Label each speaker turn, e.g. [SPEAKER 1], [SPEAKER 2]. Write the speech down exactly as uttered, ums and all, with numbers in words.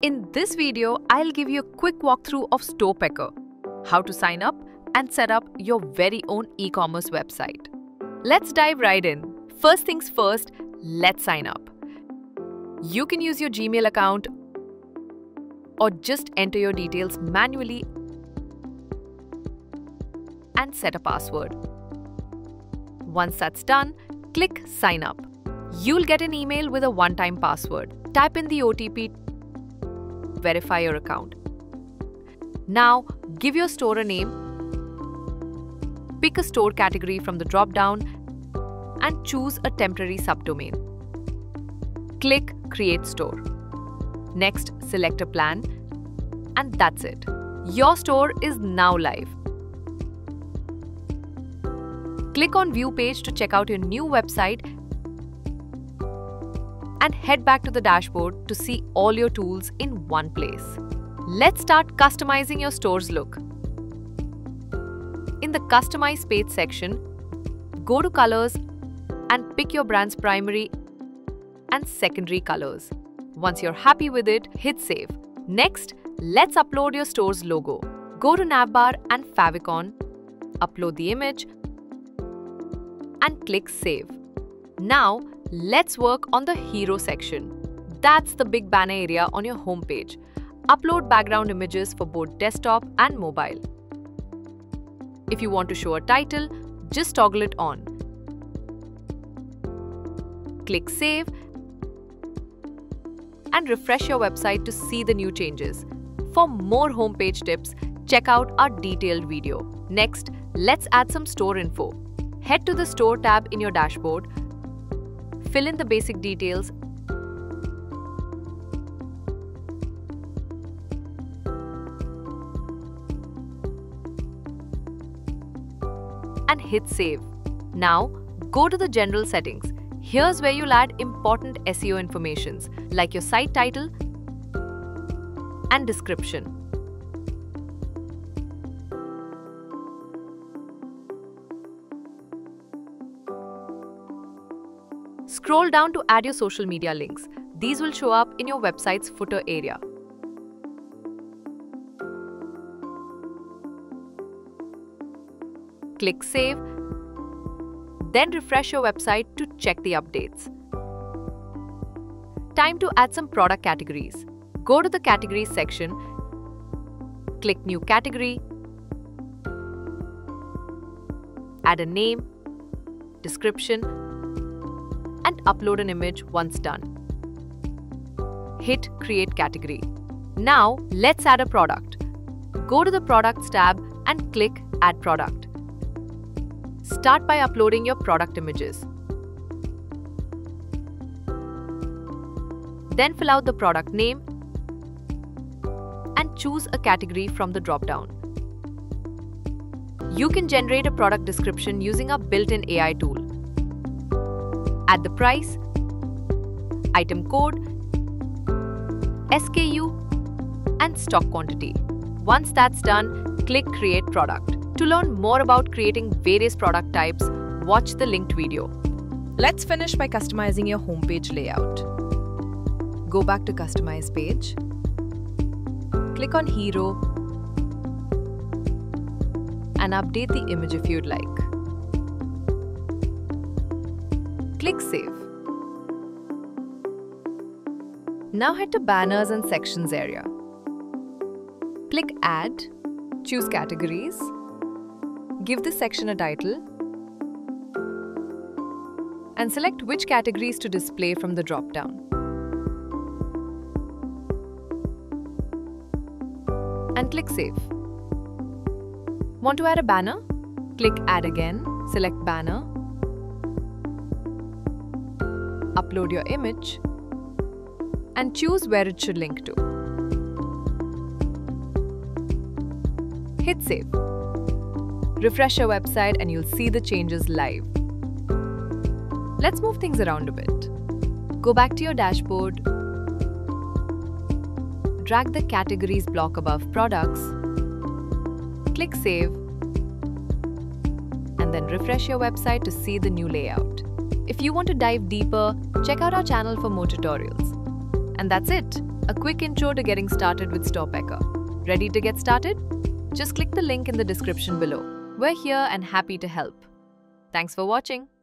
[SPEAKER 1] In this video, I'll give you a quick walkthrough of Storepecker, how to sign up and set up your very own e-commerce website. Let's dive right in. First things first, let's sign up. You can use your Gmail account or just enter your details manually and set a password. Once that's done, click Sign Up. You'll get an email with a one-time password. Type in the O T P, verify your account. Now, give your store a name, pick a store category from the drop-down and choose a temporary subdomain. Click Create Store. Next, select a plan and that's it. Your store is now live. Click on View Page to check out your new website and head back to the dashboard to see all your tools in one place. Let's start customizing your store's look. In the Customize Page section, go to Colors and pick your brand's primary and secondary colors. Once you're happy with it, hit Save. Next, let's upload your store's logo. Go to Navbar and Favicon, upload the image and click Save. Now, let's work on the Hero section. That's the big banner area on your homepage. Upload background images for both desktop and mobile. If you want to show a title, just toggle it on. Click Save and refresh your website to see the new changes. For more homepage tips, check out our detailed video. Next, let's add some store info. Head to the Store tab in your dashboard, fill in the basic details and hit Save. Now, go to the General settings. Here's where you'll add important S E O informations like your site title and description. Scroll down to add your social media links. These will show up in your website's footer area. Click Save, then refresh your website to check the updates. Time to add some product categories. Go to the Categories section, click New Category, add a name, description, and upload an image once done. Hit Create Category. Now, let's add a product. Go to the Products tab and click Add Product. Start by uploading your product images. Then fill out the product name and choose a category from the drop-down. You can generate a product description using a built-in A I tool. Add the price, item code, S K U, and stock quantity. Once that's done, click Create Product. To learn more about creating various product types, watch the linked video. Let's finish by customizing your homepage layout. Go back to Customize Page, click on Hero, and update the image if you'd like. Click Save. Now head to Banners and Sections area. Click Add, choose Categories, give this section a title, and select which categories to display from the drop-down. And click Save. Want to add a banner? Click Add again, select Banner, upload your image, and choose where it should link to. Hit Save. Refresh your website and you'll see the changes live. Let's move things around a bit. Go back to your dashboard, drag the Categories block above Products, click Save, and then refresh your website to see the new layout. If you want to dive deeper, check out our channel for more tutorials. And that's it. A quick intro to getting started with Storepecker. Ready to get started? Just click the link in the description below. We're here and happy to help. Thanks for watching.